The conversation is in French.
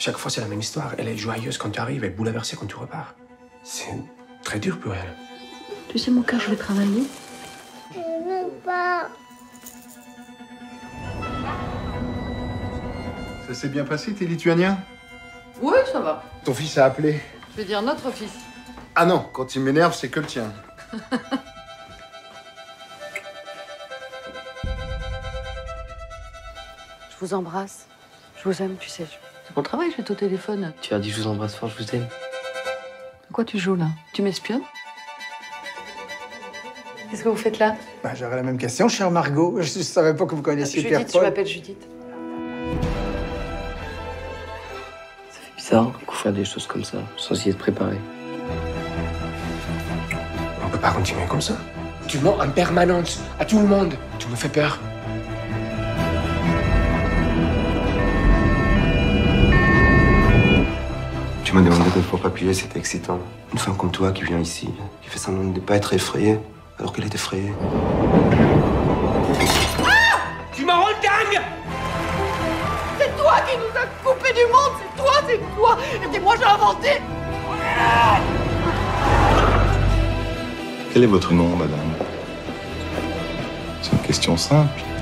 Chaque fois, c'est la même histoire. Elle est joyeuse quand tu arrives et bouleversée quand tu repars. C'est très dur pour elle. Tu sais, mon cœur, je vais travailler. Je veux pas. Ça s'est bien passé, t'es lituanien? Oui, ça va. Ton fils a appelé. Je vais dire notre fils. Ah non, quand il m'énerve, c'est que le tien. Je vous embrasse. Je vous aime, tu sais. C'est pour le travail, je vais au téléphone. Tu as dit je vous embrasse fort, je vous aime. À quoi tu joues là? Tu m'espionnes? Qu'est-ce que vous faites là? Ben, j'aurais la même question, chère Margot. Je savais pas que vous connaissiez Judith, Pierre-Paul. je m'appelle Judith. Ça fait bizarre qu'on fasse des choses comme ça, sans y être préparé. On peut pas continuer comme ça. Tu mens en permanence, à tout le monde. Tu me fais peur. Tu m'as demandé de ne pas appuyer, c'était excitant. Une femme comme toi qui vient ici, qui fait semblant de ne pas être effrayée, alors qu'elle est effrayée. Ah! Tu m'en rends dingue! C'est toi qui nous as coupés du monde! C'est toi! Et puis moi, j'ai inventé! Quel est votre nom, madame? C'est une question simple.